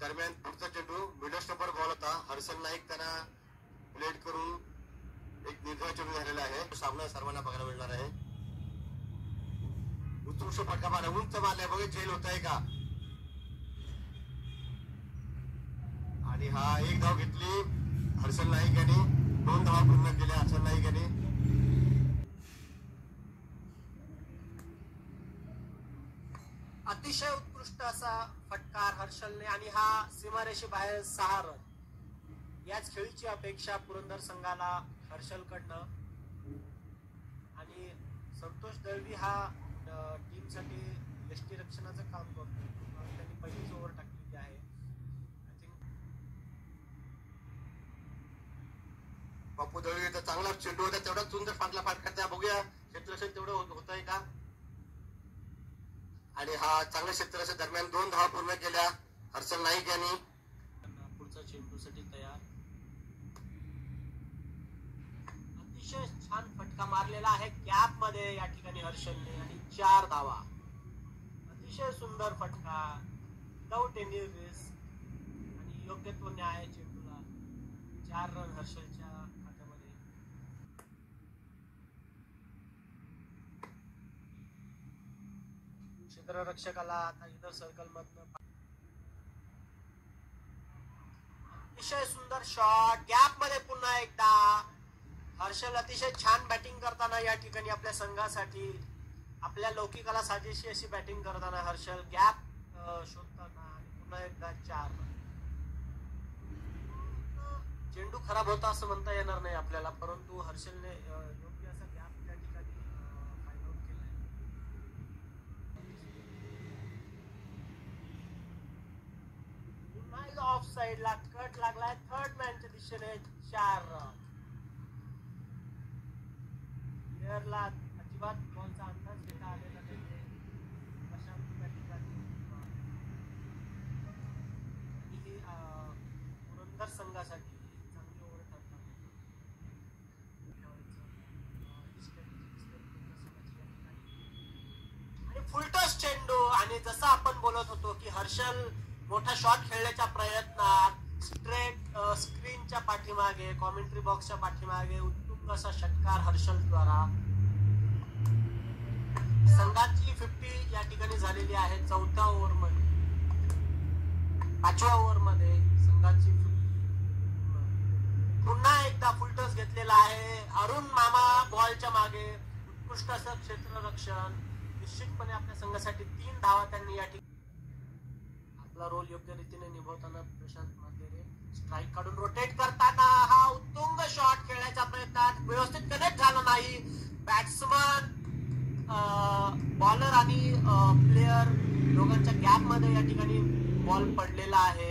दरम्यान पुढचा चेंडू मिडल स्टंपवर बॉल होता. हर्षल नाईक त्यांना प्लेट करून एक निर्धार चेंडू झालेला आहे. सामना सर्वांना बघायला मिळणार आहे. उत्कृष्ट फटका मारला, उंच मारलाय, बघा झेल होत आहे का. आणि हा एक धाव घेतली हर्षल नाईक यांनी. 2 धावा पूर्ण केल्या हर्षल नाईक यांनी. अतिशय उत्कृष्ट असा फटकार हर्षलने आणि हा सीमारेषे बाहेर 6 रन. याच खेळीची अपेक्षा पुरंदर संघाला हर्षलकडनं. आणि संतोष दळवी हा टीमसाठी यष्टीरक्षणाचं काम करतो. त्यांनी पहिलीच ओव्हर टाकलेली आहे. आय थिंक बापू दळवी तर चांगला चेंडू होता, तेवढा सुंदर फाटला फटका. बघूया क्षेत्ररक्षण तेवढं होत आहे का. आणि हा चांगल्या क्षेत्ररक्षण दरम्यान 2 धावा पूर्ण केल्या हर्षल नाईक यांनी. पुढचा चेंडूसाठी तयार. अतिशय छान फटका मारलेला आहे गॅप मध्ये या ठिकाणी हर्षलने आणि 4 धावा. अतिशय सुंदर फटका, विदाउट एनी रिस्क आणि योग्य तो न्याय चेंडूला. 4 रन हर्षलच्या खात्यामध्ये. क्षेत्ररक्षकाला आता इतर सर्कल मधनं अतिशय सुंदर शॉट गॅप मध्ये. पुन्हा एकदा हर्षल अतिशय छान बॅटिंग करताना या ठिकाणी आपल्या संघासाठी आपल्या लौकिकाला साजेशी अशी बॅटिंग करताना हर्षल गॅप शोधताना आणि पुन्हा एकदा 4 रन. चेंडू खराब होता असं म्हणता येणार नाही आपल्याला, परंतु हर्षलने योग्य असा गॅप त्या ठिकाणी फाइंड आउट केलाय. पुन्हा एकदा ऑफ साइडला कट लागलाय. थर्ड मॅनच्या दिशेने 4 रन. प्लेअरला अजिबात बॉलचा अंदाज घेता आलेला नाही. प्रशांत बॅटिंग आणि ही पुरंदर संघासाठी चांगली ओव्हर ठरतात. आणि फुलटॉस चेंडू. आणि जसं आपण बोलत होतो की हर्षल मोठा शॉट खेळण्याच्या प्रयत्नात स्ट्रेट स्क्रीनच्या पाठीमागे, कॉमेंट्री बॉक्सच्या पाठीमागे उत्तुंग असा षटकार हर्षल द्वारा. संघाची 50 या ठिकाणी झालेली आहे 4थ्या ओव्हर मध्ये. 5व्या ओव्हर मध्ये संघाची 50. पुन्हा एकदा फुलटॉस घेतलेला आहे. अरुण मामा बॉलच्या मागे. उत्कृष्ट असं क्षेत्ररक्षण. निश्चितपणे आपल्या संघासाठी 3 धावा त्यांनी या ठिकाणी. आपला रोल योग्य रीतीने निभवताना प्रशांत मातेरे स्ट्राईक काढून रोटेट करताना हा उत्तुंग शॉट खेळण्याच्या प्रयत्नात व्यवस्थित कनेक्ट झाला नाही. बॅट्समन, बॉलर आणि प्लेअर दोघांच्या गॅप मध्ये या ठिकाणी बॉल पडलेला आहे.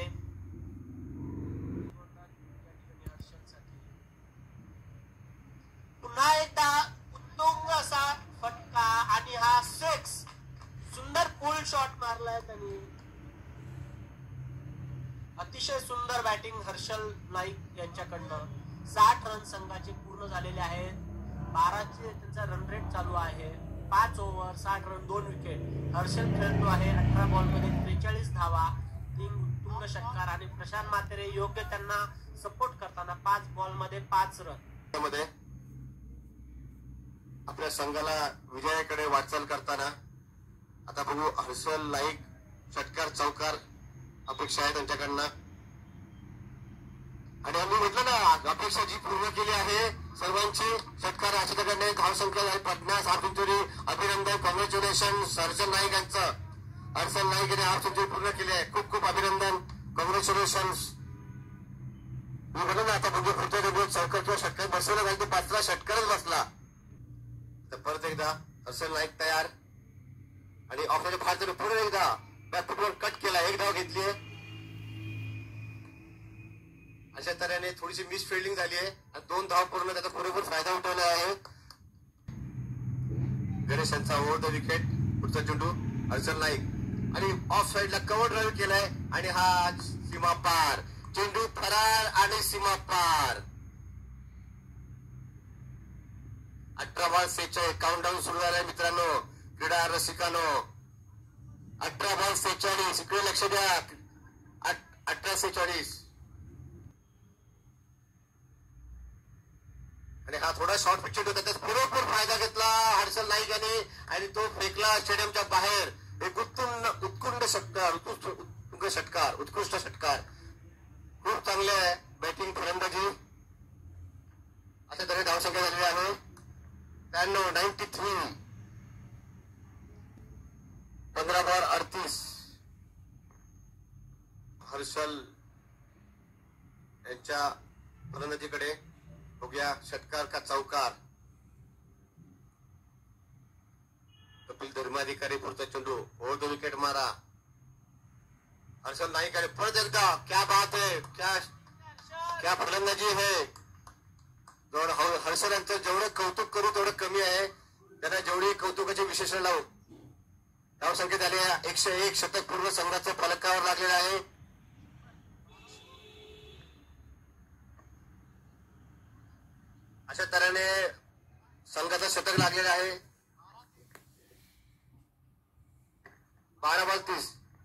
पुन्हा एकदा उत्तुंग असा फटका आणि हा 6. सुंदर पुल शॉट मारलाय त्यांनी. अतिशय सुंदर बॅटिंग हर्षल नाईक यांच्याकडनं. 60 रन संघाचे पूर्ण झालेले आहेत. 12चे त्यांचा रन रेट चालू आहे. 5 ओव्हर 60 रन 2 विकेट. हर्षल खेळतो आहे 18 बॉल मध्ये 43 धावा, 3 उत्तुंग षटकार. आणि प्रशांत मातेरे योग्य त्यांना सपोर्ट करताना 5 बॉल मध्ये 5 रन मध्ये आपल्या संघाला विजयाकडे वाटचाल करताना. आता बघू हर्षल नाईक षटकार चौकार अपेक्षा आहे त्यांच्याकडनं. आणि आम्ही म्हटलं ना अपेक्षा जी पूर्ण केली आहे सर्वांची. षटकार आशिषकडे धावसंख्या झाली 50. Half century. अभिनंदन, कॉंग्रॅच्युलेशन हर्षल नाईक यांचं. हर्षल नाईक यांनी हाफ सेंचुरी पूर्ण केली आहे. खूप खूप अभिनंदन, कॉंग्रॅच्युलेशन. मी म्हटलं ना आता बघू पुढच्या चेंडूत चौकार किंवा षटकार बसवला जाईल. तो 5रा षटकारच बसला. तर परत एकदा हर्षल नाईक तयार. आणि ऑफमध्ये बाहेर पुढे एकदा बॅकफुटवर कट केला. 1 धाव घेतली आहे. अशा तऱ्हेने थोडीशी मिस फिल्डिंग झाली आहे आणि 2 धाव पूर्ण त्याचा पुरेपूर फायदा उठवला आहे. गणेश यांचा ओव्हर द विकेट. पुढचा चेंडू हर्षल नाईक आणि ऑफ साइडला कव्हर ड्राईव्ह केलाय आणि हा सीमा पार. चेंडू फरार आणि सीमा पार. 18 बॉल 46. काउंटडाऊन सुरू झालाय मित्रांनो, क्रीडा रसिकांनो. 18 बॉल 46. इकडे लक्ष द्या. 1840. आणि हा थोडा शॉर्ट पिच होता, त्याचा पुरेपूर फायदा घेतला हर्षल नाईक याने आणि तो फेकला स्टेडियमच्या बाहेर. एक उत्कृष्ट षटकार, खूप चांगले बॅटिंग फलंदाजी. अशा तऱ्हे धावसंख्या झालेली आहे 93. 15 बॉल 38. हर्षल यांच्या फलंदाजीकडे बघूया. षटकार का चौकार. कपिल धर्माधिकारी पुढचा चेंडू ओव्हर द विकेट मारा. हर्षल नाईक परत एकदा. क्या बात है, क्या फलंदाजी है. हर्षल यांचं जेवढं कौतुक करू तेवढं कमी आहे. त्यांना जेवढी कौतुकाची विशेषण लावू. धावसंख्येत आले 101. शतक पूर्व संघाचं फलकावर लागलेलं आहे. अशा तऱ्हेने संघाचं शतक लागलेलं आहे. 12 बॉल 30.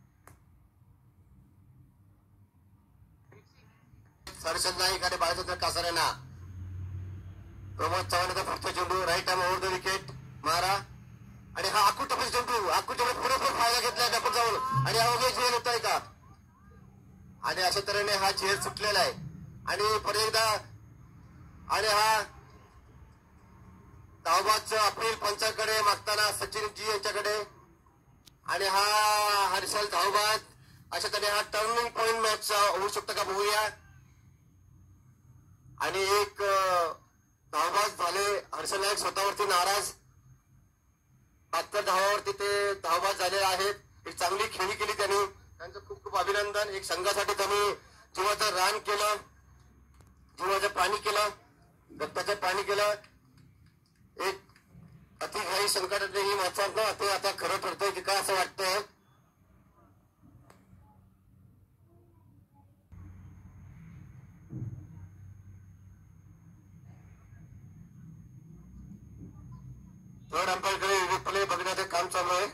हर्षल नाईक आणि बाळाचंद्र कासारेना. प्रमोद चव्हाणचा पुढचा चेंडू right arm over the wicket मारा. आणि हा आकुटपीस चेंडू पुरेपूर फायदा घेतलाय डबल जाऊन आणि अवघे झेल होत आहे का. आणि अशा तऱ्हेने हा झेल सुटलेला आहे. आणि परत एकदा आणि हा धावबादचं अपील पंचाकडे मागताना सचिनजी यांच्याकडे. आणि हा हर्षल धावबाद. अशा तऱ्हेने हा टर्निंग पॉइंट मॅच होऊ शकतो का बघूया. आणि एक धावबाद झाले. हर्षल नाईक स्वतःवरती नाराज. 72 धावावरती ते धावबाद झालेले आहेत. एक चांगली खेळी केली त्यांनी. त्यांचं खूप खूप अभिनंदन. एक संघासाठी त्यांनी जीवाचं रान केलं, जीवाचं पाणी केलं, रक्ताचं पाणी केलं. एक अतिघाई संकटातले ही वाचत ना ते आता खरं ठरतंय की काय असं वाटतंय. थर्ड अंपायरकडे रिप्ले बघण्याचं काम चालू आहे.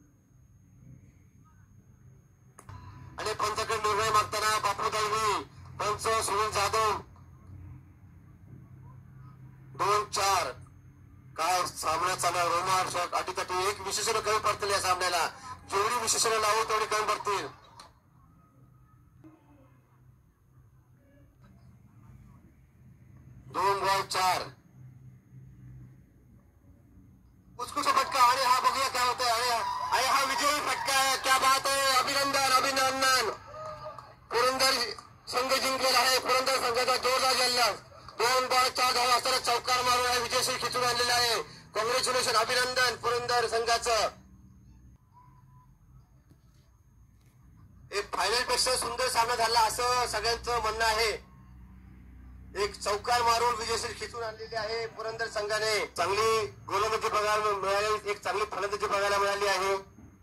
आणि पंचाकडे निर्णय मागताना बापू दालवी, पंच सुनील जाधव. 2-4. काय सामना चालू आहे. रोमांचक अटीतटी. एक विशेषण कमी पडतील या सामन्याला. जेवढी विशेषण लावू तेवढी कमी पडतील. दोन बॉल 4. उत्कृष्ट फटका. आणि हा बघूया काय होतंय. आणि हा विजयी फटका आहे. क्या बात आहे. अभिनंदन. पुरंदर संघ जिंकलेला आहे. पुरंदर संघाचा जोरदार जल्लोष. 2 बॉल 4 धावा असताना चौकार मारून आहे विजयश्री खिचून आणलेला आहे. कॉंग्रॅच्युलेशन, अभिनंदन पुरंदर संघाचं. एक फायनल पेक्षा सुंदर सामना झाला असं सगळ्यांचं म्हणणं आहे. एक चौकार मारून विजयश्री खिचून आणलेली आहे पुरंदर संघाने. चांगली गोलंदाजी बघायला मिळाली, एक चांगली फलंदाजी बघायला मिळाली आहे.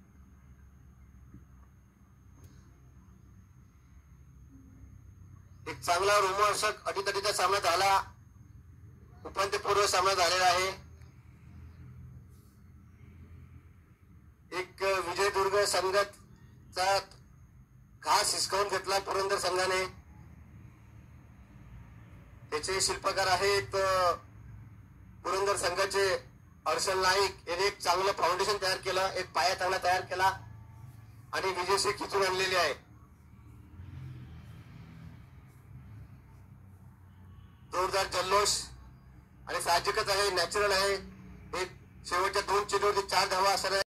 एक चांगला रोमांचक अटीतटीचा सामना झाला. उपांत्यपूर्व सामना झालेला आहे. एक विजयदुर्ग संघाचा घास हिसकावून घेतला पुरंदर संघाने. त्याचे शिल्पकार आहेत पुरंदर संघाचे हर्षल नाईक यांनी. एक चांगलं फाउंडेशन तयार केलं, एक पाया चांगला तयार केला आणि विजयश्री खिचून आणलेली आहे. जोरदार जल्लोष आणि साहजिकच आहे, नॅचरल आहे. एक शेवटच्या 2 चेंडूवरती 4 धावा असणार.